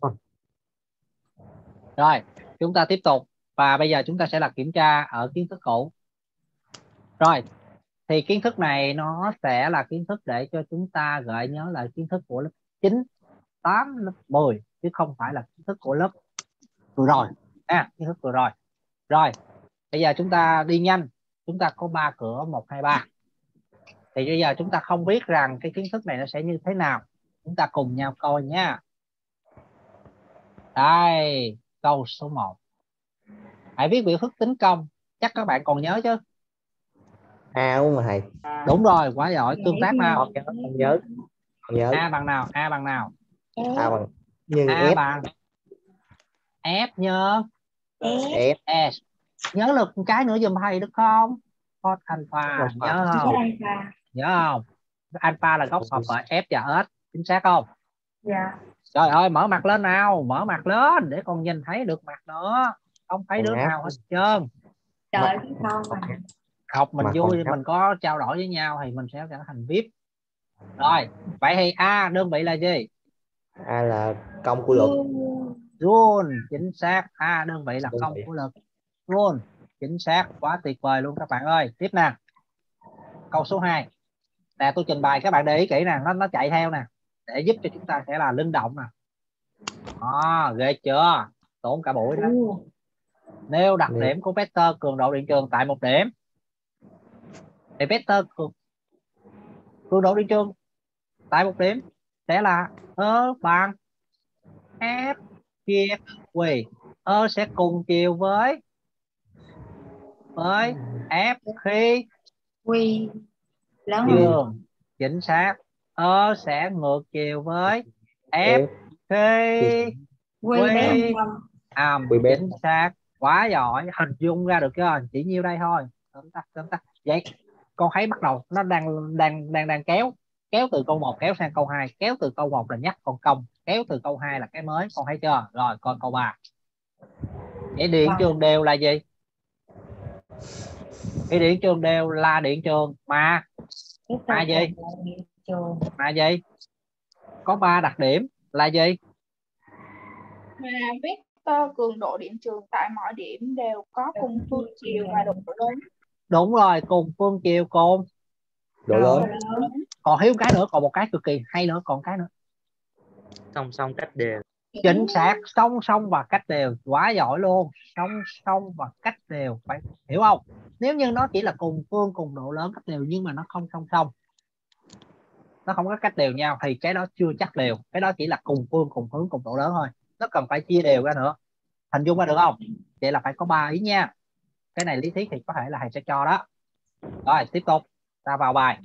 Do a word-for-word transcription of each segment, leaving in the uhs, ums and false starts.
Rồi, chúng ta tiếp tục. Và bây giờ chúng ta sẽ là kiểm tra ở kiến thức cũ. Rồi, thì kiến thức này nó sẽ là kiến thức để cho chúng ta gợi nhớ lại kiến thức của lớp chín, tám, lớp mười, chứ không phải là kiến thức của lớp vừa rồi. À, kiến thức vừa rồi. Rồi, bây giờ chúng ta đi nhanh. Chúng ta có ba cửa, một, hai, ba. Thì bây giờ chúng ta không biết rằng cái kiến thức này nó sẽ như thế nào. Chúng ta cùng nhau coi nha. Đây, câu số một. Hãy viết biểu thức tính công. Chắc các bạn còn nhớ chứ? A đúng không thầy? Đúng rồi, quá giỏi. Tương tác nào? Không nhớ. Không nhớ. A bằng nào? A bằng nào? A bằng nhân A F. bằng F nhân F. S. Nhớ lực một cái nữa giùm thầy được không? Cos alpha, nhớ không? Nhớ không? Alpha là góc hợp với F và S. Chính xác không? Dạ. Trời ơi, mở mặt lên nào. Mở mặt lên để con nhìn thấy được mặt nữa. Không thấy đứa nào hết trơn. Trời con mà. Học mình vui, mình có trao đổi với nhau thì mình sẽ trở thành vi ai pi. Rồi, vậy thì A đơn vị là gì? A là công của lực. Joule, chính xác. A đơn vị là công của lực. Joule, chính xác. Quá tuyệt vời luôn các bạn ơi. Tiếp nè. Câu số hai. Nè, tôi trình bày các bạn để ý kỹ nè, nó nó chạy theo nè, để giúp cho chúng ta sẽ là linh động nè. À, ghê chưa? Tốn cả buổi đó. Nêu đặc điểm của vector cường độ điện trường tại một điểm. Thì vector cường, cường độ điện trường tại một điểm sẽ là E bằng F chia Q. E sẽ cùng chiều với với F khi Q lớn dương. Chính xác. E sẽ ngược chiều với F khi Q bé âm. Chính xác. Quá giỏi. Hình dung ra được chưa? Chỉ nhiêu đây thôi. Tóm tắt, tóm tắt. Vậy con thấy bắt đầu nó đang đang đang đang kéo kéo từ câu một kéo sang câu hai, kéo từ câu một là nhắc con công, kéo từ câu hai là cái mới, con thấy chưa? Rồi coi câu ba. Vậy điện trường đều là gì? Thì điện trường đều là điện trường mà mà gì? Mà gì? Có ba đặc điểm là gì? Mà vector cường độ điện trường tại mọi điểm đều có cùng phương chiều và độ lớn. Đúng rồi, cùng phương chiều cùng độ lớn. Còn thiếu cái nữa, còn một cái cực kỳ hay nữa, còn cái nữa. Song song cách đều. Chính xác, song song và cách đều. Quá giỏi luôn. Song song và cách đều, phải hiểu không? Nếu như nó chỉ là cùng phương cùng độ lớn cách đều nhưng mà nó không song song, nó không có cách đều nhau thì cái đó chưa chắc đều. Cái đó chỉ là cùng phương cùng hướng cùng độ lớn thôi, nó cần phải chia đều ra nữa. Hình dung ra được không? Vậy là phải có ba ý nha. Cái này lý thuyết thì có thể là thầy sẽ cho đó. Rồi tiếp tục, ta vào bài.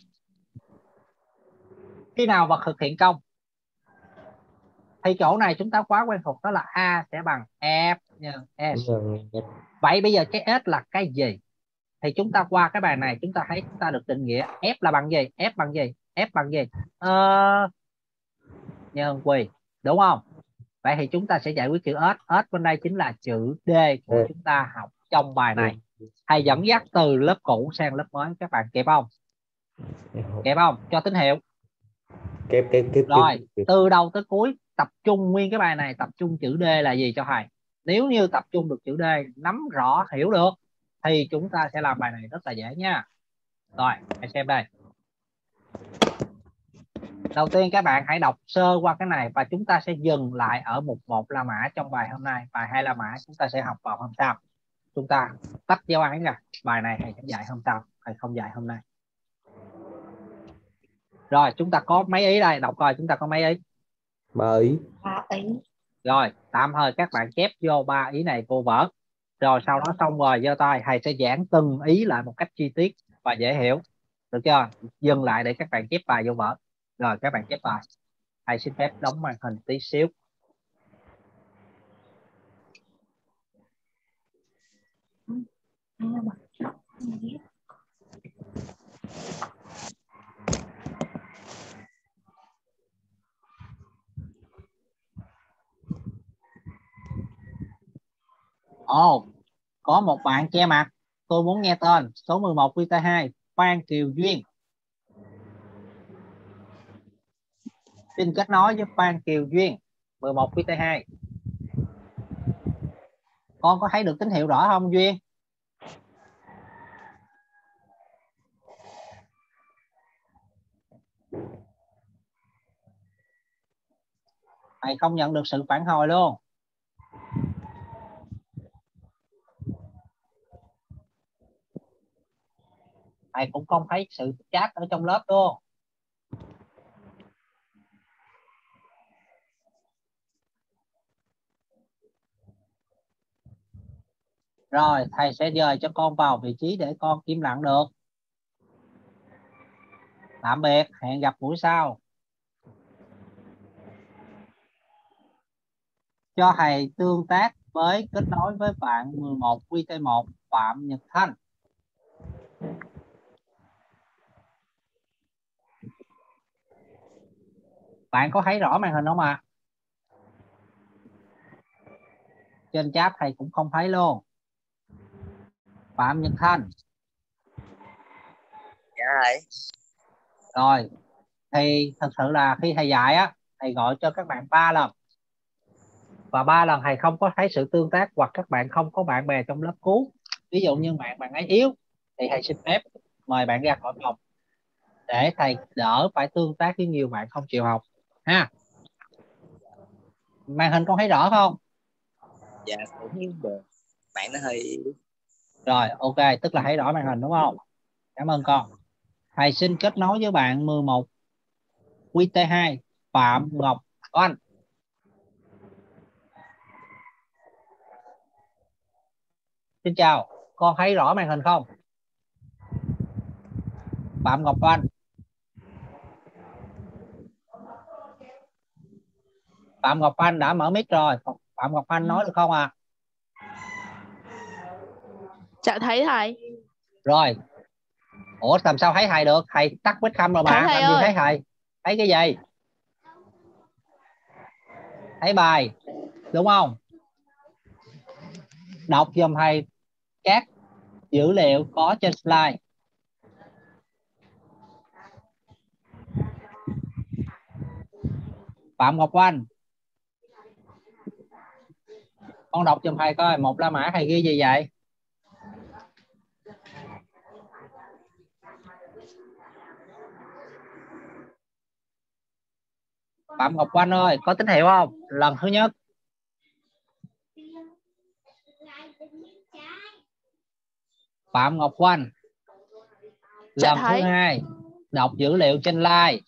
Khi nào vật thực hiện công? Thì chỗ này chúng ta quá quen thuộc, đó là A sẽ bằng F nhân S. Vậy bây giờ cái S là cái gì? Thì chúng ta qua cái bài này chúng ta thấy chúng ta được định nghĩa F là bằng gì? F bằng gì? F bằng gì? Ờ, nhân Q, đúng không? Vậy thì chúng ta sẽ giải quyết chữ S. S bên đây chính là chữ D của chúng ta học trong bài này. Thầy dẫn dắt từ lớp cũ sang lớp mới, các bạn kịp không? Kịp không? Cho tín hiệu. Kịp, kịp, kịp. Rồi, từ đầu tới cuối tập trung nguyên cái bài này, tập trung chữ D là gì cho thầy. Nếu như tập trung được chữ D, nắm rõ hiểu được thì chúng ta sẽ làm bài này rất là dễ nha. Rồi, hãy xem đây. Đầu tiên các bạn hãy đọc sơ qua cái này và chúng ta sẽ dừng lại ở mục một La Mã trong bài hôm nay. Bài hai La Mã chúng ta sẽ học vào hôm sau. Chúng ta tách giáo án ra. Bài này thầy sẽ dạy hôm sau, thầy không dạy hôm nay. Rồi, chúng ta có mấy ý đây? Đọc coi chúng ta có mấy ý? Ba ý. Ba ý. Rồi, tạm thời các bạn chép vô ba ý này vô vở. Rồi sau đó xong rồi giơ tay, thầy sẽ giảng từng ý lại một cách chi tiết và dễ hiểu. Được chưa? Dừng lại để các bạn chép bài vô vở. Rồi các bạn chép bài. Thầy xin phép đóng màn hình tí xíu. Ồ, oh, có một bạn che mặt. Tôi muốn nghe tên. Số mười một Q T hai, Phan Kiều Duyên. Xin kết nối với Phan Kiều Duyên. mười một quy tê hai. Con có thấy được tín hiệu rõ không Duyên? Thầy không nhận được sự phản hồi luôn. Thầy cũng không thấy sự chat ở trong lớp luôn. Rồi thầy sẽ dời cho con vào vị trí để con im lặng được. Tạm biệt, hẹn gặp buổi sau. Cho thầy tương tác với kết nối với bạn mười một quy tê một Phạm Nhật Thanh. Bạn có thấy rõ màn hình không ạ? À? Trên chat thầy cũng không thấy luôn. Phạm Nhật Thanh. Dạ thầy. Rồi, thì thật sự là khi thầy dạy á, thầy gọi cho các bạn ba lần. Và ba lần thầy không có thấy sự tương tác hoặc các bạn không có bạn bè trong lớp cứu. Ví dụ như bạn bạn ấy yếu thì thầy xin phép mời bạn ra khỏi phòng để thầy đỡ phải tương tác với nhiều bạn không chịu học ha. Màn hình con thấy rõ không? Dạ cũng được. Bạn nó hơi yếu. Rồi ok, tức là thấy rõ màn hình đúng không? Cảm ơn con. Thầy xin kết nối với bạn mười một quy tê hai Phạm Ngọc Oanh. Xin chào, con thấy rõ màn hình không? Phạm Ngọc Oanh. Phạm Ngọc Anh đã mở mic rồi. Phạm Ngọc Anh nói được không ạ? À? Dạ thấy thầy. Rồi. Ủa làm sao thấy thầy được? Thầy tắt webcam rồi mà. Làm gì thấy thầy? Thấy cái gì? Thấy bài. Đúng không? Đọc giùm thầy các dữ liệu có trên slide. Phạm Ngọc Anh. Con đọc giùm thầy coi. Một La Mã thầy ghi gì vậy? Phạm Ngọc Anh ơi, có tín hiệu không? Lần thứ nhất. Phạm Ngọc Anh. Lần thứ hai. Đọc dữ liệu trên slide.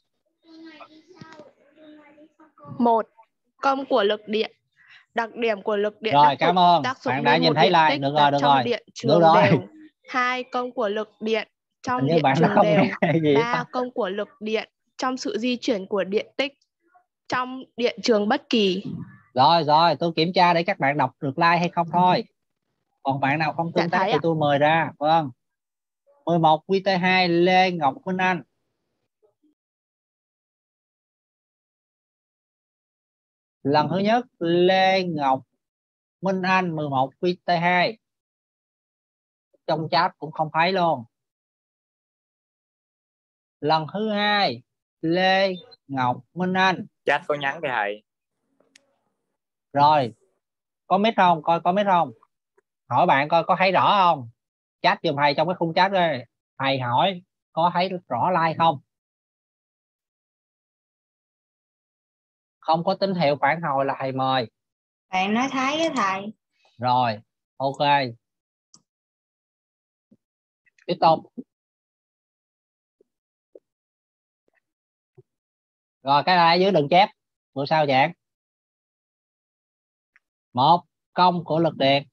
Một, công của lực điện. Đặc điểm của lực điện. Rồi, cảm ơn. Bạn đã nhìn thấy like. Được rồi, được rồi. Điện trường được rồi. đều. Hai, công của lực điện trong điện bạn trường đều. Ba, công của lực điện trong sự di chuyển của điện tích trong điện trường bất kỳ. Rồi, rồi, tôi kiểm tra để các bạn đọc được like hay không thôi. Còn bạn nào không tương tác thì tôi mời ra. Vâng. mười một quy tê hai Lê Ngọc Minh Anh. Lần thứ nhất Lê Ngọc Minh Anh mười một quy tê hai. Trong chat cũng không thấy luôn. Lần thứ hai Lê Ngọc Minh Anh. Chat có nhắn với thầy. Rồi. Có mic không? Coi có mic không? Hỏi bạn coi có thấy rõ không? Chat giùm thầy trong cái khung chat đây. Thầy hỏi có thấy rõ like không? Không có tín hiệu phản hồi là thầy mời. Bạn nói thấy với thầy. Rồi, ok. Tiếp tục. Rồi cái này dưới đừng chép. Bữa sau giảng. Một, công của lực điện.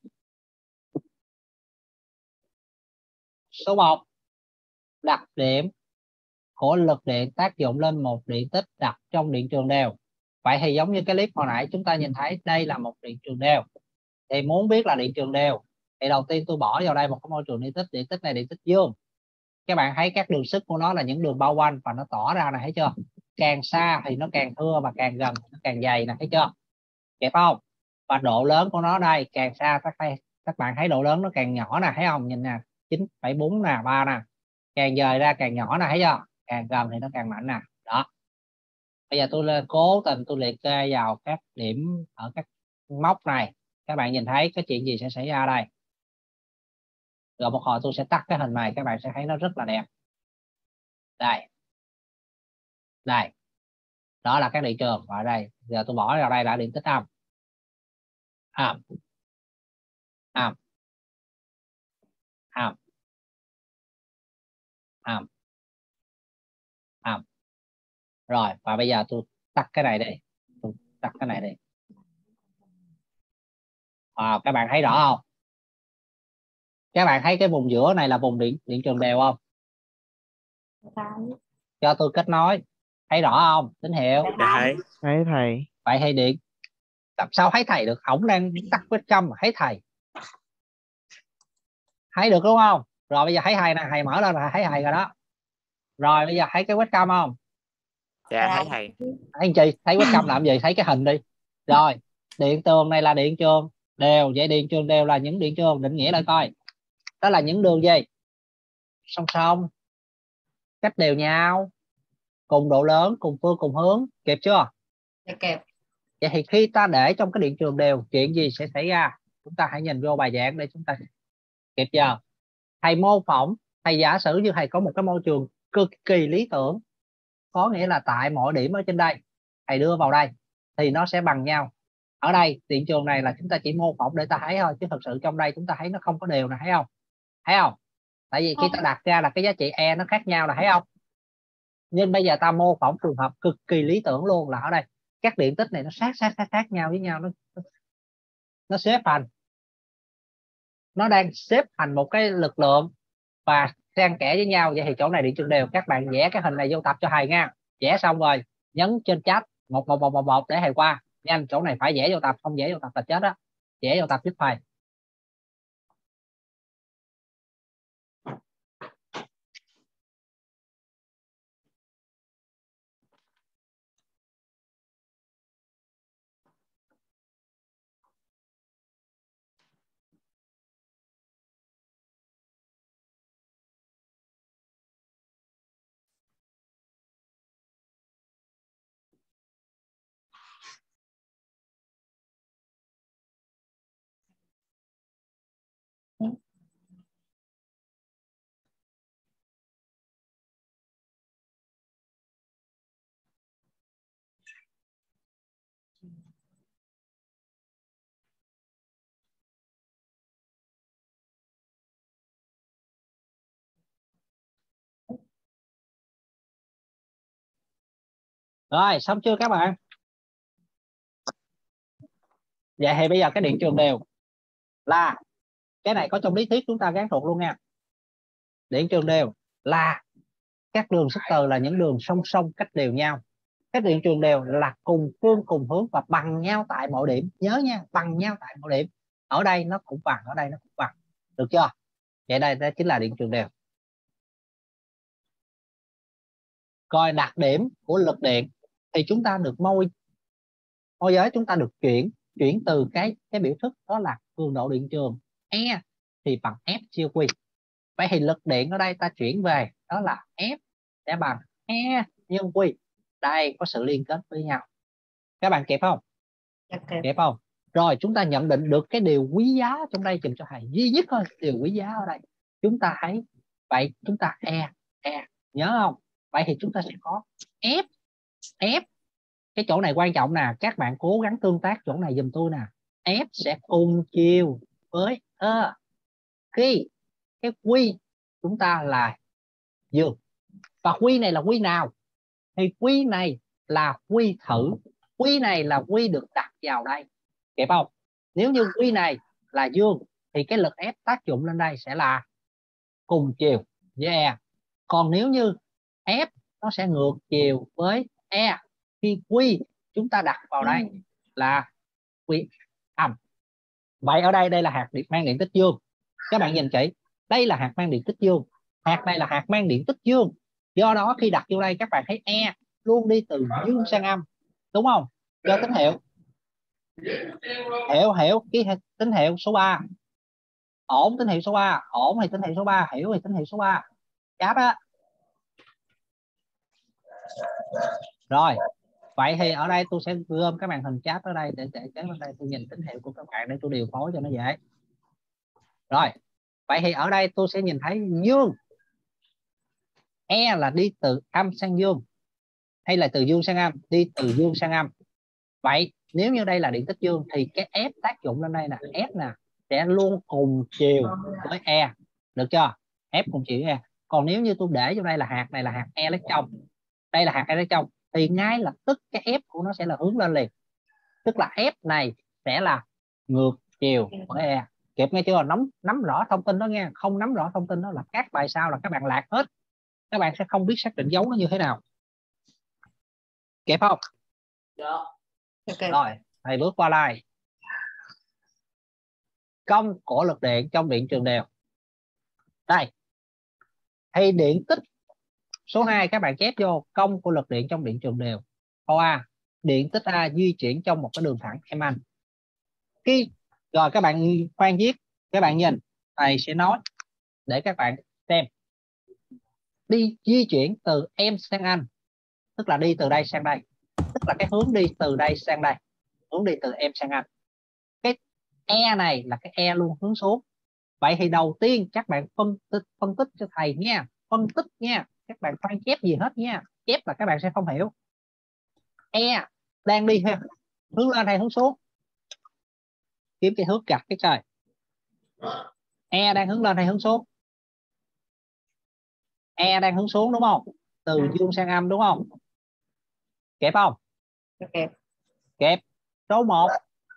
Số một, đặc điểm của lực điện tác dụng lên một điện tích đặt trong điện trường đều. Vậy thì giống như cái clip hồi nãy chúng ta nhìn thấy đây là một điện trường đều. Thì muốn biết là điện trường đều thì đầu tiên tôi bỏ vào đây một cái môi trường điện tích. Điện tích này điện tích dương. Các bạn thấy các đường sức của nó là những đường bao quanh và nó tỏ ra này, thấy chưa? Càng xa thì nó càng thưa và càng gần nó càng dày nè, thấy chưa? Kịp không? Và độ lớn của nó đây càng xa các đây các bạn thấy độ lớn nó càng nhỏ nè, thấy không? Nhìn nè, chín phẩy bốn nè, ba nè. Càng dời ra càng nhỏ nè, thấy chưa? Càng gần thì nó càng mạnh nè. Đó. Bây giờ tôi lên cố tình tôi liệt kê vào các điểm ở các mốc này. Các bạn nhìn thấy cái chuyện gì sẽ xảy ra đây. Rồi một hồi tôi sẽ tắt cái hình này, các bạn sẽ thấy nó rất là đẹp. Đây. Đây. Đó là các điện trường ở đây. Giờ tôi bỏ vào đây là điện tích âm. Âm. Âm. Âm. Âm. Âm. Rồi, và bây giờ tôi tắt cái này đi. Tôi tắt cái này đi. À, các bạn thấy rõ không? Các bạn thấy cái vùng giữa này là vùng điện điện trường đều không? Cho tôi kết nối. Thấy rõ không? Tín hiệu. Dạ thấy. Thấy thầy. Vậy hay điện. Làm sao thấy thầy được? Ổng đang tắt webcam mà thấy thầy. Thấy được đúng không? Rồi bây giờ thấy thầy nè, thầy mở lên là thấy thầy rồi đó. Rồi bây giờ thấy cái webcam không? Dạ thấy thầy. Thấy anh chị, thấy webcam làm gì? Thấy cái hình đi. Rồi, điện trường này là điện trường đều. Vậy điện trường đều là những điện trường, định nghĩa lại coi. Đó là những đường gì? Song song, cách đều nhau, cùng độ lớn, cùng phương cùng hướng. Kịp chưa? Dạ kịp. Vậy thì khi ta để trong cái điện trường đều, chuyện gì sẽ xảy ra? Chúng ta hãy nhìn vô bài giảng để chúng ta kịp chưa? Thầy mô phỏng, thầy giả sử như thầy có một cái môi trường cực kỳ lý tưởng, có nghĩa là tại mọi điểm ở trên đây thầy đưa vào đây thì nó sẽ bằng nhau. Ở đây điện trường này là chúng ta chỉ mô phỏng để ta thấy thôi, chứ thực sự trong đây chúng ta thấy nó không có đều nè, thấy không? Thấy không? Tại vì khi ta đặt ra là cái giá trị E nó khác nhau là thấy không? Nhưng bây giờ ta mô phỏng trường hợp cực kỳ lý tưởng luôn là ở đây các điện tích này nó sát sát sát sát nhau với nhau, nó nó xếp thành, nó đang xếp thành một cái lực lượng và xen kẽ với nhau. Vậy thì chỗ này điện trường đều. Các bạn vẽ cái hình này vô tập cho thầy nha. Vẽ xong rồi nhấn trên chat một một một một một để thầy qua nhanh. Chỗ này phải vẽ vô tập, không vẽ vô tập là chết đó. Vẽ vô tập giúp thầy. Rồi xong chưa các bạn? Vậy thì bây giờ cái điện trường đều là cái này có trong lý thuyết, chúng ta gán thuộc luôn nha. Điện trường đều là các đường sức từ là những đường song song cách đều nhau. Các điện trường đều là cùng phương cùng hướng và bằng nhau tại mọi điểm. Nhớ nha, bằng nhau tại mọi điểm. Ở đây nó cũng bằng, ở đây nó cũng bằng. Được chưa? Vậy đây, đây chính là điện trường đều. Coi đặc điểm của lực điện thì chúng ta được môi môi giới chúng ta được chuyển chuyển từ cái cái biểu thức đó là cường độ điện trường E thì bằng F chia Q. Vậy thì lực điện ở đây ta chuyển về đó là F sẽ bằng E nhân Q. Đây có sự liên kết với nhau. Các bạn kịp không? Dạ kịp. Kịp không? Rồi chúng ta nhận định được cái điều quý giá trong đây, chùm cho thầy duy nhất thôi. Điều quý giá ở đây chúng ta thấy vậy, chúng ta E E nhớ không? Vậy thì chúng ta sẽ có F F. Cái chỗ này quan trọng nè, các bạn cố gắng tương tác chỗ này giùm tôi nè. F sẽ cùng chiều với E khi cái Q chúng ta là dương. Và Q này là Q nào? Thì Q này là Q thử. Q này là Q được đặt vào đây. Kịp không? Nếu như Q này là dương thì cái lực F tác dụng lên đây sẽ là cùng chiều với E. Còn nếu như F nó sẽ ngược chiều với E khi Q chúng ta đặt vào đây là Q âm. Vậy ở đây đây là hạt điện mang điện tích dương. Các bạn nhìn kỹ, đây là hạt mang điện tích dương, hạt này là hạt mang điện tích dương. Do đó khi đặt vô đây các bạn thấy E luôn đi từ dương sang âm, đúng không? Cho tín hiệu hiểu hiểu cái tín hiệu số ba ổn, tín hiệu số ba ổn thì tín hiệu số ba hiểu thì tín hiệu số ba cháp á. Rồi Vậy thì ở đây tôi sẽ gom cái màn hình chat ở đây để để kế bên đây tôi nhìn tín hiệu của các bạn để tôi điều phối cho nó dễ. Rồi, vậy thì ở đây tôi sẽ nhìn thấy dương. E là đi từ âm sang dương hay là từ dương sang âm? Đi từ dương sang âm. Vậy nếu như đây là điện tích dương thì cái F tác dụng lên đây nè, F nè sẽ luôn cùng chiều với E, được chưa? F cùng chiều với E. Còn nếu như tôi để vô đây là hạt này là hạt E lấy trong, đây là hạt E lấy trong, thì ngay lập tức cái F của nó sẽ là hướng lên liền. Tức là F này sẽ là ngược chiều với E. Kịp nghe chưa? Nắm nắm rõ thông tin đó nha. Không nắm rõ thông tin đó là các bài sau là các bạn lạc hết. Các bạn sẽ không biết xác định dấu nó như thế nào. Kịp không? Okay. Rồi, thầy bước qua lại. Công của lực điện trong điện trường đều. Đây. Thì điện tích số hai các bạn chép vô công của lực điện trong điện trường đều. Câu A, điện tích A di chuyển trong một cái đường thẳng em anh. Khi rồi các bạn khoan viết, các bạn nhìn, thầy sẽ nói để các bạn xem. Đi di chuyển từ em sang anh, tức là đi từ đây sang đây, tức là cái hướng đi từ đây sang đây, hướng đi từ em sang anh. Cái E này là cái E luôn hướng xuống. Vậy thì đầu tiên các bạn phân tích phân tích cho thầy nha, phân tích nha, các bạn khoan chép gì hết nha, chép là các bạn sẽ không hiểu. E đang đi hướng lên hay hướng xuống? Kiếm cái hướng gạch cái trời. E đang hướng lên hay hướng xuống? E đang hướng xuống đúng không? Từ dương sang âm đúng không? Kẹp không? Okay. Kẹp. Số một.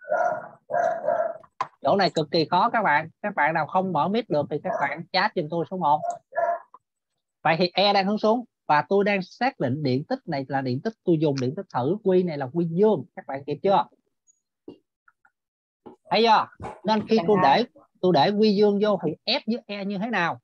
Chỗ này cực kỳ khó các bạn. Các bạn nào không mở mic được thì các bạn chat giùm tôi số một. Vậy thì E đang hướng xuống và tôi đang xác định điện tích này là điện tích, tôi dùng điện tích thử, quy này là quy dương. Các bạn kịp chưa? Thấy chưa? Nên khi tôi để tôi để quy dương vô thì F với E như thế nào?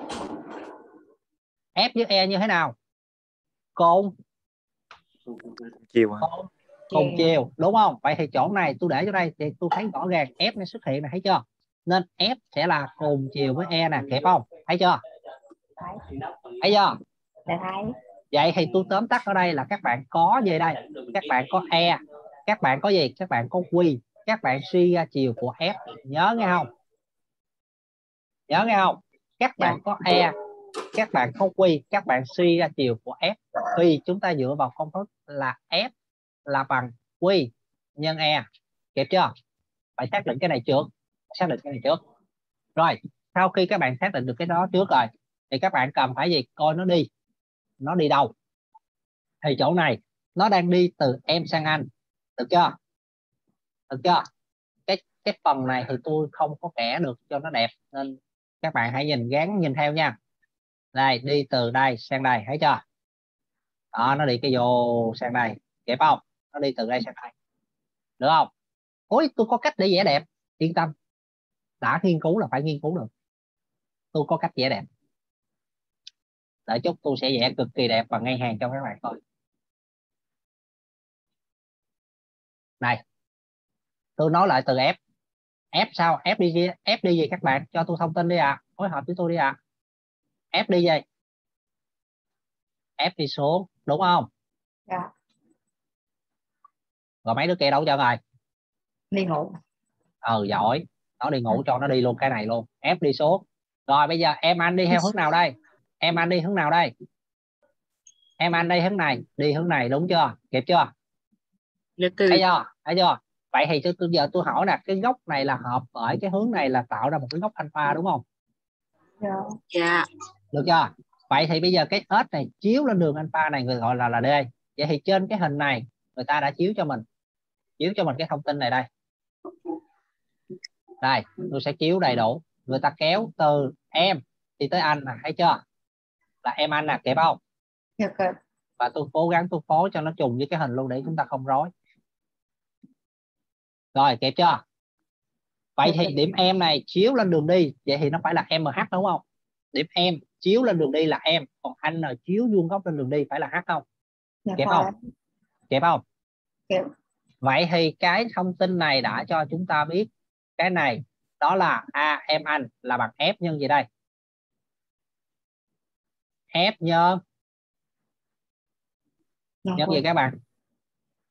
F với E như thế nào? Cùng chiều cùng, cùng chiều đúng không? Vậy thì chỗ này tôi để vô đây thì tôi thấy rõ ràng F nó xuất hiện này, thấy chưa? Nên F sẽ là cùng chiều với E nè, kịp không? Thấy chưa? Thấy chưa? Đã thấy. Vậy thì tôi tóm tắt ở đây là các bạn có gì đây? Các bạn có E, các bạn có gì? Các bạn có Q, các bạn suy ra chiều của F. Nhớ nghe không? Nhớ nghe không? Các bạn có E, các bạn có Q, các bạn suy ra chiều của F. Thì chúng ta dựa vào công thức là F là bằng Q nhân E. Kịp chưa? Phải xác định cái này trước. Xác định cái này trước. Rồi, sau khi các bạn xác định được cái đó trước rồi thì các bạn cần phải gì? Coi nó đi. Nó đi đâu? Thì chỗ này nó đang đi từ em sang anh. Được chưa? Được chưa? Cái cái phần này thì tôi không có vẽ được cho nó đẹp nên các bạn hãy nhìn gán nhìn theo nha. Đây, đi từ đây sang đây, thấy chưa? Đó, nó đi cái vô sang đây. Kịp không? Nó đi từ đây sang đây. Được không? Ôi, tôi có cách để vẽ đẹp. Yên tâm. Đã nghiên cứu là phải nghiên cứu được. Tôi có cách vẽ đẹp. Đợi chút tôi sẽ vẽ cực kỳ đẹp và ngay hàng cho các bạn coi. Này. Tôi nói lại từ F. F sao? F đi gì? F đi gì các bạn? Cho tôi thông tin đi ạ. À. Phối hợp với tôi đi ạ. À. F đi gì? F đi xuống, đúng không? Dạ. Rồi mấy đứa kia đâu cho rồi? Đi ngủ. Ừ, giỏi. Nó đi ngủ cho nó đi luôn cái này luôn. F đi xuống. Rồi bây giờ em anh đi theo hướng nào đây? Em anh đi hướng nào đây? Em anh đi hướng này, đi hướng này đúng chưa? Kịp chưa? Thấy chưa? Thấy chưa? Vậy thì tôi giờ tôi hỏi nè, cái góc này là hợp bởi cái hướng này là tạo ra một cái góc alpha đúng không? Dạ. Dạ. Được chưa? Vậy thì bây giờ cái ếch này chiếu lên đường alpha này người gọi là là D. Vậy thì trên cái hình này người ta đã chiếu cho mình chiếu cho mình cái thông tin này đây. Đây, tôi sẽ chiếu đầy đủ. Người ta kéo từ em thì tới anh nè, thấy chưa? Là em anh nè, kịp không? Dạ. Và tôi cố gắng tôi phối cho nó trùng với cái hình luôn để chúng ta không rối. Rồi, kịp chưa? Vậy thì điểm em này chiếu lên đường đi, vậy thì nó phải là em hát đúng không? Điểm em chiếu lên đường đi là em, còn anh N chiếu vuông góc lên đường đi phải là H không? Dạ. Kịp không? Kịp không? Kịp. Vậy thì cái thông tin này đã cho chúng ta biết cái này đó là A em anh là bằng F nhân gì đây? F nhân nhân gì các bạn?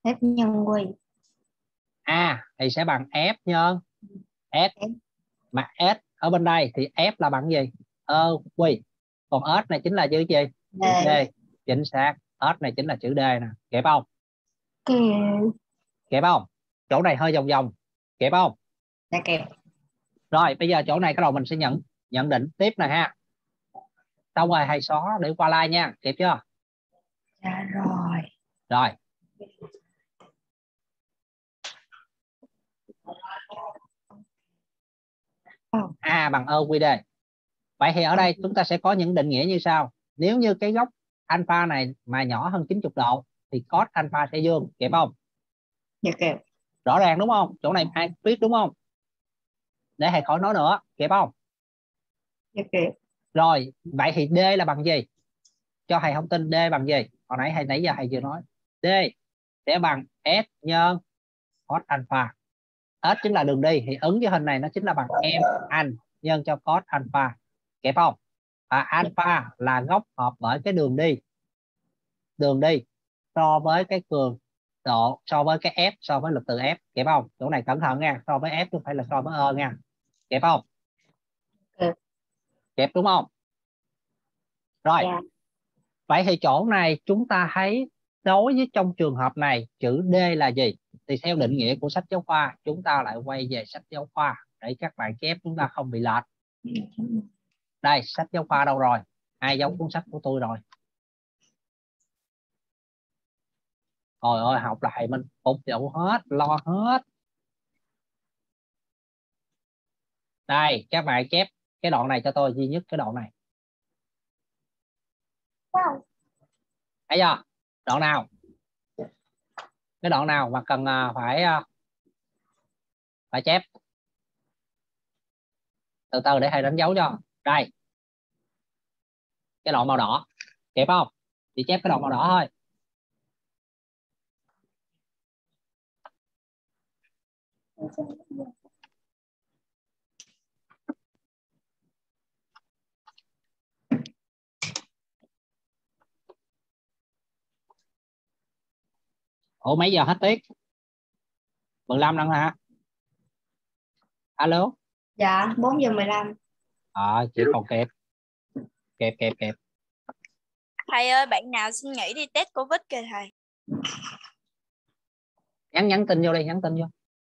F nhân quy. A thì sẽ bằng F nhân S. Mà S ở bên đây thì F là bằng gì? Ơ quy. Còn S này chính là chữ gì? D. D. Chính xác. S này chính là chữ D nè. Kịp không? Kịp. Kịp không? Chỗ này hơi vòng vòng. Kịp không? Dạ kịp. Rồi bây giờ chỗ này cái đầu mình sẽ nhận nhận định tiếp nè ha. Xong rồi thầy xóa để qua like nha. Kịp chưa? Dạ rồi. Rồi. A bằng ơ quy đê. Vậy thì ở đây chúng ta sẽ có những định nghĩa như sau. Nếu như cái góc alpha này mà nhỏ hơn chín mươi độ thì cos alpha sẽ dương. Kịp không? Dạ kịp. Rõ ràng đúng không? Chỗ này ai biết đúng không? Để thầy khỏi nói nữa. Kịp không? Dạ kịp. Rồi vậy thì D là bằng gì? Cho thầy thông tin D bằng gì? Hồi nãy thầy nãy giờ thầy vừa nói D sẽ bằng S nhân cos alpha. S chính là đường đi thì ứng với hình này nó chính là bằng M anh nhân cho cos alpha. Kịp không? Và alpha là góc hợp bởi cái đường đi đường đi so với cái cường độ, so với cái F, so với lực từ F. Kịp không? Chỗ này cẩn thận nha, so với F chứ không phải là so với E nha. Kịp không? Kịp. Kịp đúng không? Rồi. Dạ. Vậy thì chỗ này chúng ta thấy đối với trong trường hợp này chữ D là gì? Thì theo định nghĩa của sách giáo khoa chúng ta lại quay về sách giáo khoa để các bạn chép chúng ta không bị lệch. Đây, sách giáo khoa đâu rồi? Ai giấu cuốn sách của tôi rồi? Trời ơi, học lại mình phục vụ hết, lo hết. Đây, các bạn chép cái đoạn này cho tôi, duy nhất cái đoạn này. Wow. Thấy chưa? Đoạn nào? Cái đoạn nào mà cần phải phải chép? Từ từ để thầy đánh dấu cho. Đây. Cái đoạn màu đỏ. Kịp không? Chỉ chép cái đoạn màu đỏ thôi. Ủa mấy giờ hết tiết? mười lăm lần hả? Alo? Dạ bốn giờ mười lăm. À, chị còn kịp. Kịp kịp kịp. Thầy ơi, bạn nào xin nghỉ đi test Covid kìa thầy. Nhắn nhắn tin vô đi, nhắn tin vô.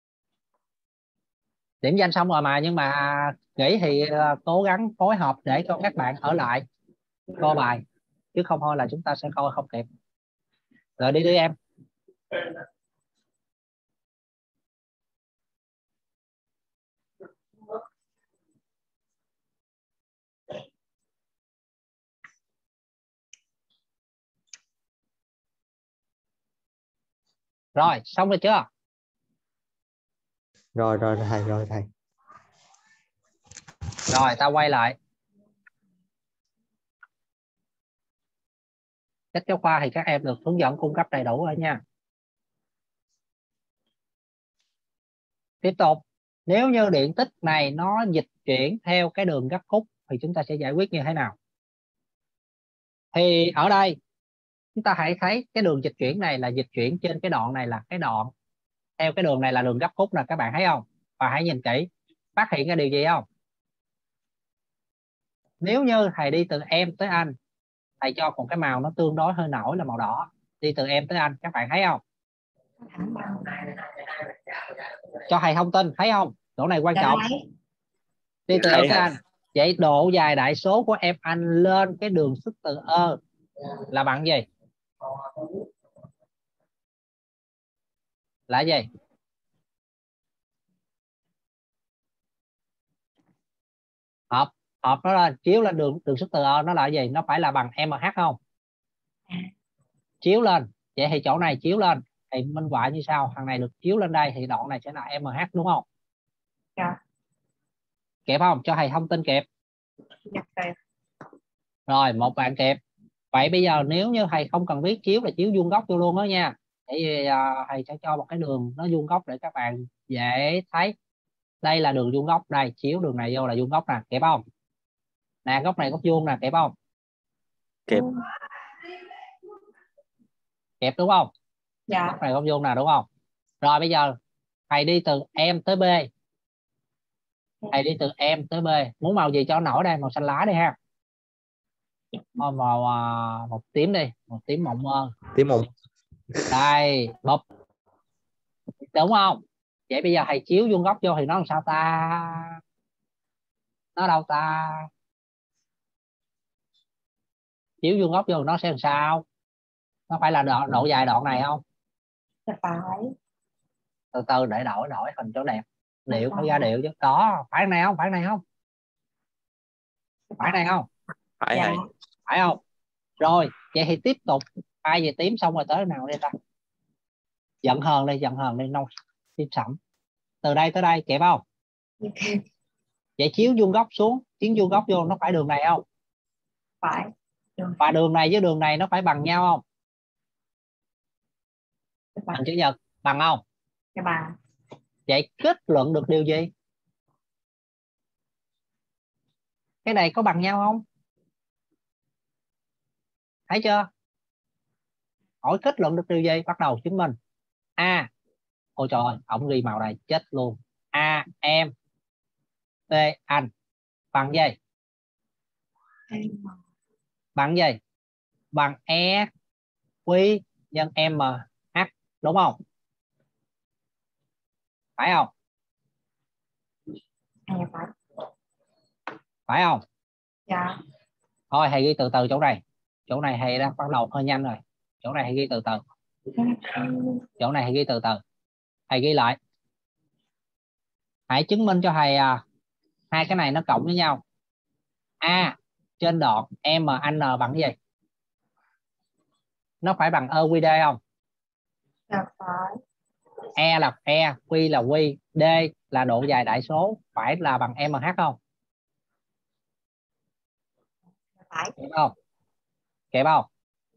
Điểm danh xong rồi mà, nhưng mà nghỉ thì uh, cố gắng phối hợp để cho các bạn ở lại coi bài, chứ không thôi là chúng ta sẽ coi không kịp. Rồi đi đi em. Rồi xong rồi chưa? Rồi rồi thầy, rồi thầy. Rồi ta quay lại sách giáo khoa thì các em được hướng dẫn cung cấp đầy đủ rồi nha. Tiếp tục, nếu như điện tích này nó dịch chuyển theo cái đường gấp khúc thì chúng ta sẽ giải quyết như thế nào? Thì ở đây chúng ta hãy thấy cái đường dịch chuyển này là dịch chuyển trên cái đoạn này là cái đoạn theo cái đường này là đường gấp khúc nè, các bạn thấy không? Và hãy nhìn kỹ, phát hiện ra điều gì không? Nếu như thầy đi từ em tới anh, thầy cho một cái màu nó tương đối hơi nổi là màu đỏ, đi từ em tới anh, các bạn thấy không? Cho thầy thông tin, thấy không? Chỗ này quan trọng. Đi từ em tới anh, vậy độ dài đại số của em anh lên cái đường xuất từ ơ là bằng gì? Là gì? Hợp hợp nó lên, chiếu lên đường đường xuất từ ơ nó là gì? Nó phải là bằng em hát không? Chiếu lên. Vậy thì chỗ này chiếu lên thì minh họa như sau, thằng này được chiếu lên đây thì đoạn này sẽ là em hát đúng không? Dạ. Kịp không? Cho thầy thông tin kịp. Dạ kịp. Rồi một bạn kịp. Vậy bây giờ nếu như thầy không cần viết chiếu là chiếu vuông góc vô luôn đó nha. Thì uh, thầy sẽ cho một cái đường nó vuông góc để các bạn dễ thấy. Đây là đường vuông góc, đây chiếu đường này vô là vuông góc nè, kịp không? Nè góc này góc vuông nè, kịp không? Kịp. Kịp đúng không? Dạ. Góc này góc vuông nào đúng không? Rồi bây giờ thầy đi từ em tới B. Thầy đi từ em tới B. Muốn màu gì cho nổi đây? Màu xanh lá đi ha. Màu, màu uh, một tím đi. Một tím mộng mơ. Tím mộng. Đây. Bụp. Đúng không? Vậy bây giờ thầy chiếu vuông góc vô thì nó làm sao ta? Nó đâu ta? Chiếu vuông góc vô nó sẽ làm sao? Nó phải là độ, độ dài đoạn này không? Dạ phải. Từ từ để đổi đổi hình cho đẹp. Điệu phải ra điệu chứ. Đó, phải này không? Phải này không? Phải này không? Phải Dạ. thầy. Phải không? Rồi, vậy thì tiếp tục. Ai về tím xong rồi tới nào đây ta? Giận hờn đi, giận hờn đi, nâu tím sẫm. Từ đây tới đây kẹp không? Vậy chiếu vuông góc xuống, chiếu vuông góc vô nó phải đường này không? Phải. Và đường này với đường này nó phải bằng nhau không? Dạ phải. Bằng chữ nhật, bằng không? Dạ bằng. Vậy kết luận được điều gì? Cái này có bằng nhau không? Thấy chưa? Hỏi kết luận được điều gì? Bắt đầu chứng minh. A. Ôi trời ơi, ổng ghi màu này chết luôn. A em T anh bằng gì? Bằng gì? Bằng E Q nhân M H, đúng không? Phải không? Dạ phải. Phải không? Dạ. Thôi hãy ghi từ từ chỗ này. Chỗ này hãy đã bắt đầu hơi nhanh rồi. Chỗ này hãy ghi từ từ. Chỗ này hãy ghi từ từ. Hãy ghi lại. Hãy chứng minh cho thầy à, hai cái này nó cộng với nhau. A trên đoạn M N bằng cái gì? Nó phải bằng E Q D không? Dạ phải. E là E, Q là Q, D là độ dài đại số, phải là bằng M H không? Phải. Kẹp không? Kẹp không?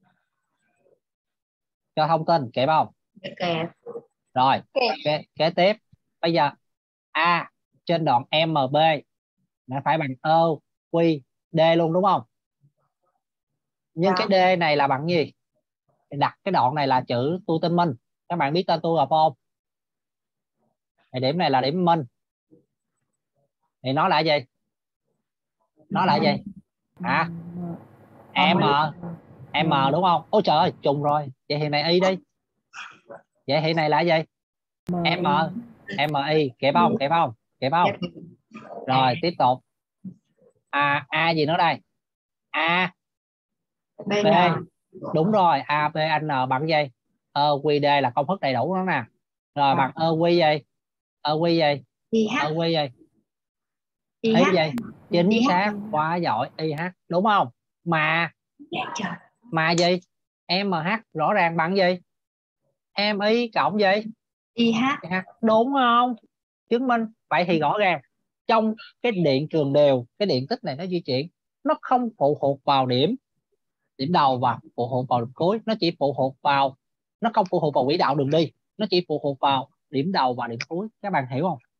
Cho thông tin, kẹp không? Kẹp. Rồi, kế, kế tiếp. Bây giờ A trên đoạn M B nó phải bằng E Q D luôn đúng không? Nhưng Dạ. cái D này là bằng gì? Đặt cái đoạn này là chữ tôi tên Minh. Các bạn biết tên tôi là không? Thì điểm này là điểm Minh. Thì nó là gì? Nó là gì? Hả? M M đúng không? Ôi trời ơi, trùng rồi. Vậy thì này Y đi. Vậy thì này là gì? M M I, kẹp không? Kẹp không? Kẹp không? Rồi tiếp tục. A A gì nữa đây? A B. B. Đúng rồi, A B N bằng gì? E Q D là công thức đầy đủ đó nè. Rồi bằng E Q gì? E Q gì? I H. E Q gì? I Ý H. gì? Chính I H. xác, quá giỏi. I H đúng không? Mà Trời. mà gì? M H rõ ràng bằng gì? M I cộng gì? I H. I H đúng không? Chứng minh. Vậy thì rõ ràng trong cái điện trường đều, cái điện tích này nó di chuyển, nó không phụ thuộc vào điểm điểm đầu và phụ thuộc vào điểm cuối, nó chỉ phụ thuộc vào, nó không phụ thuộc vào quỹ đạo đường đi, nó chỉ phụ thuộc vào điểm đầu và điểm cuối. Các bạn hiểu không?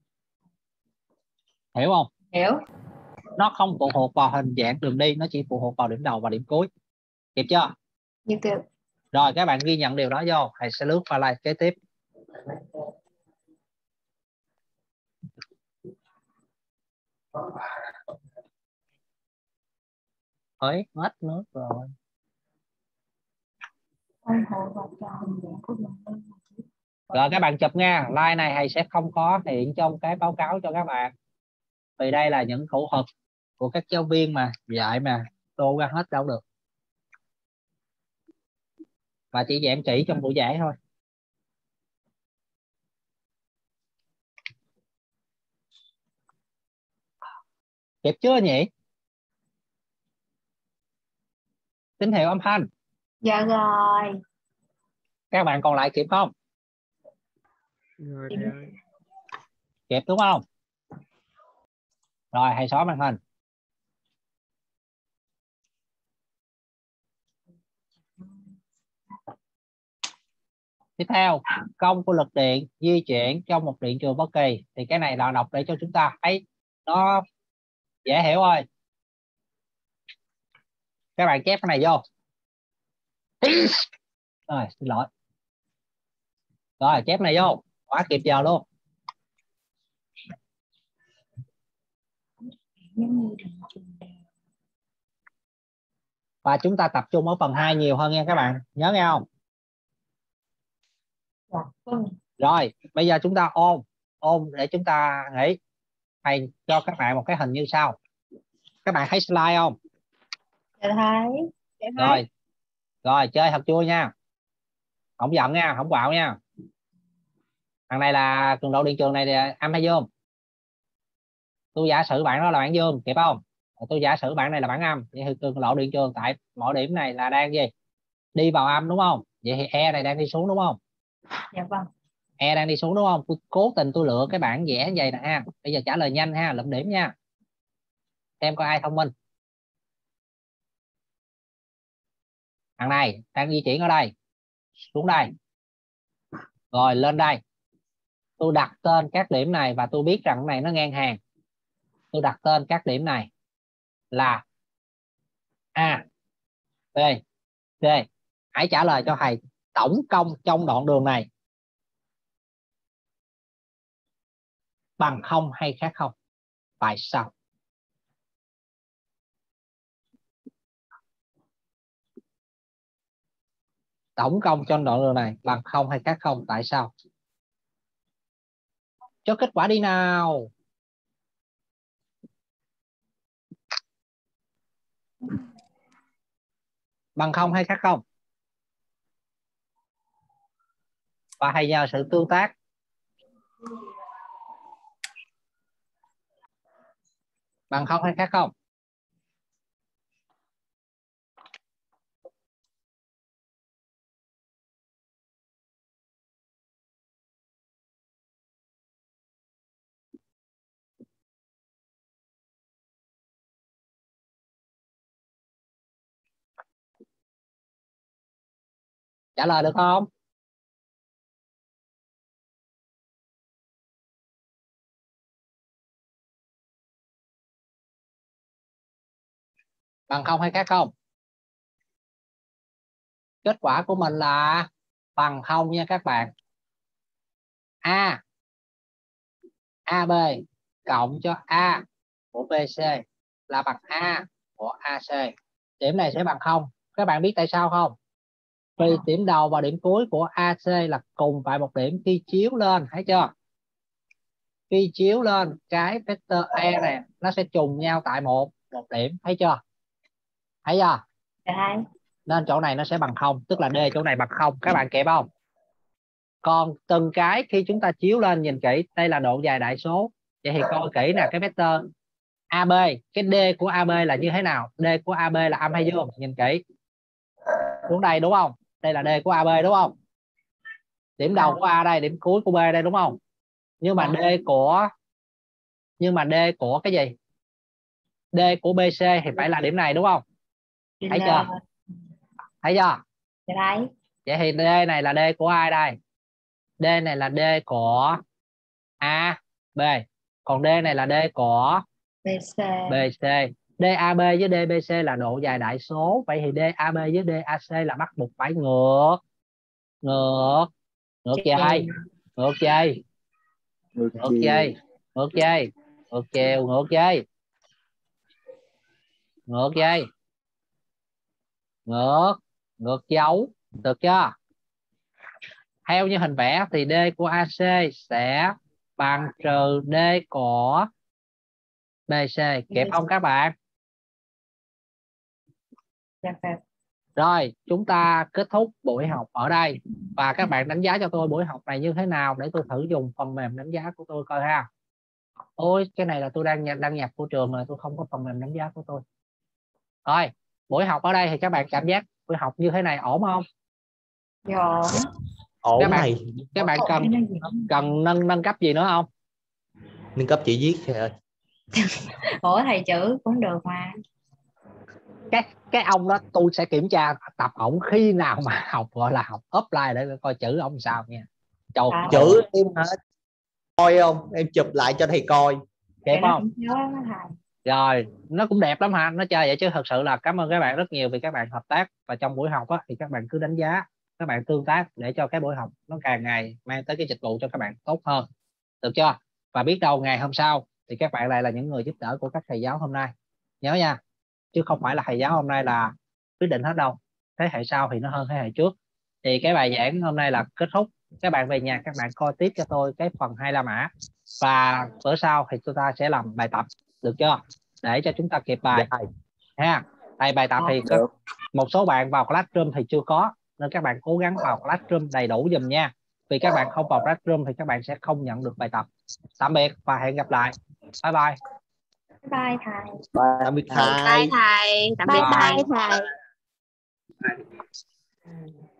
Hiểu không? Hiểu. Nó không phụ thuộc vào hình dạng đường đi, nó chỉ phụ thuộc vào điểm đầu và điểm cuối. Kịp chưa? Như kịp. Rồi các bạn ghi nhận điều đó vô. Thầy sẽ lướt qua like kế tiếp. Ơi, hết nước rồi. Rồi các bạn chụp nha. Like này thầy sẽ không có hiện trong cái báo cáo cho các bạn. Vì đây là những khẩu thuật của các giáo viên mà dạy mà tô ra hết đâu được. Và chỉ giảng kỹ trong buổi dạy thôi. Kịp chưa nhỉ? Tín hiệu âm thanh. Dạ rồi. Các bạn còn lại kịp không? Rồi, Kịp đúng không? Rồi hãy xóa màn hình. Tiếp theo, công của lực điện di chuyển trong một điện trường bất kỳ. Thì cái này là đọc để cho chúng ta thấy nó dễ hiểu thôi. Các bạn chép cái này vô. Rồi, xin lỗi. Rồi chép này vô, quá kịp giờ luôn. Và chúng ta tập trung ở phần hai nhiều hơn nha các bạn, nhớ nghe không? Rồi bây giờ chúng ta ôn ôn để chúng ta nghĩ. Thầy cho các bạn một cái hình như sau. Các bạn thấy slide không? Dạ thấy. Rồi rồi chơi thật chua nha, không giận nha, không quạo nha. Thằng này là cường độ điện trường này là âm hay dương? Tôi giả sử bạn đó là bạn dương, kịp không? Tôi giả sử bạn này là bạn âm, vậy thì cường độ điện trường tại mỗi điểm này là đang gì? Đi vào âm đúng không? Vậy thì E này đang đi xuống đúng không? Dạ vâng. E đang đi xuống đúng không? Tôi cố tình tôi lựa cái bảng vẽ như vậy nè ha. Bây giờ trả lời nhanh ha, lụm điểm nha. Xem coi ai thông minh. Thằng này đang di chuyển ở đây, xuống đây, rồi lên đây. Tôi đặt tên các điểm này và tôi biết rằng cái này nó ngang hàng. Tôi đặt tên các điểm này là A, B, C. Hãy trả lời cho thầy tổng công trong đoạn đường này bằng không hay khác không? Tại sao? Tổng công trong đoạn đường này bằng không hay khác không? Tại sao? Cho kết quả đi nào. Bằng không hay khác không? Và thầy nhờ sự tương tác. Bằng không hay khác không? Trả lời được không? Bằng không hay khác không? Kết quả của mình là bằng không nha các bạn. A a bê cộng cho A của bê xê là bằng A của a xê. Điểm này sẽ bằng không. Các bạn biết tại sao không? Vì điểm đầu và điểm cuối của a xê là cùng tại một điểm khi chiếu lên, thấy chưa? Khi chiếu lên cái vector E này nó sẽ trùng nhau tại một một điểm, thấy chưa? Thấy chưa? Dạ thấy. Nên chỗ này nó sẽ bằng không, tức là D chỗ này bằng không. Các bạn kịp không? Còn từng cái khi chúng ta chiếu lên nhìn kỹ, đây là độ dài đại số. Vậy thì coi kỹ nè, cái vector a bê, cái D của a bê là như thế nào? D của a bê là âm hay dương? Nhìn kỹ. Xuống đây đúng không? Đây là D của a bê đúng không? Điểm đầu của A đây, điểm cuối của B đây đúng không? Nhưng mà D của nhưng mà D của cái gì? D của bê xê thì phải là điểm này đúng không? Thấy chưa? Thấy chưa? Dạ thấy. Vậy thì D này là D của ai đây? D này là D của A, B. Còn D này là D của bê xê. bê xê. đê a bê với đê bê xê là độ dài đại số. Vậy thì đê a bê với đê a xê là bắt buộc phải ngược. Ngược. Ngược dây. Ngược dây. Ngược dây. Ngược dây. Ngược chiều. Ngược dây. Ngược dây. Ngược. Ngược dấu. Được chưa? Theo như hình vẽ thì D của a xê sẽ bằng trừ D của bê xê. Kịp không các bạn? Dạ vâng. Rồi, chúng ta kết thúc buổi học ở đây. Và các bạn đánh giá cho tôi buổi học này như thế nào để tôi thử dùng phần mềm đánh giá của tôi coi ha. Ôi, cái này là tôi đang đăng nhập của trường rồi, tôi không có phần mềm đánh giá của tôi. Rồi, buổi học ở đây thì các bạn cảm giác buổi học như thế này ổn không? Dạ. Ổn Các bạn, thầy. các bạn cần cần nâng nâng cấp gì nữa không? Nâng cấp chữ viết thầy ơi. Ủa thầy chữ cũng được mà. Cái cái ông đó tôi sẽ kiểm tra tập ổng khi nào mà học gọi là học offline để coi chữ ông sao nha. Trời, À. Chữ em hả? Coi không? Em chụp lại cho thầy coi. kịp Nó không? cũng nhớ lắm á thầy. Rồi, nó cũng đẹp lắm ha, nó chơi vậy chứ thật sự là cảm ơn các bạn rất nhiều vì các bạn hợp tác. Và trong buổi học á, thì các bạn cứ đánh giá các bạn tương tác để cho cái buổi học nó càng ngày mang tới cái dịch vụ cho các bạn tốt hơn, được chưa? Và biết đâu ngày hôm sau thì các bạn lại là những người giúp đỡ của các thầy giáo hôm nay, nhớ nha, chứ không phải là thầy giáo hôm nay là quyết định hết đâu, thế hệ sau thì nó hơn thế hệ trước. Thì cái bài giảng hôm nay là kết thúc, các bạn về nhà các bạn coi tiếp cho tôi cái phần hai La Mã, và bữa sau thì chúng ta sẽ làm bài tập, được chưa, để cho chúng ta kịp bài ha. Tại bài tập thì có, một số bạn vào Classroom thì chưa có, nên các bạn cố gắng vào Classroom đầy đủ dùm nha, vì các bạn không vào Classroom thì các bạn sẽ không nhận được bài tập. Tạm biệt và hẹn gặp lại. Bye bye. Bye thầy. Tạm biệt Bye thầy. thầy. Tạm biệt Bye thầy. bye thầy. Bye.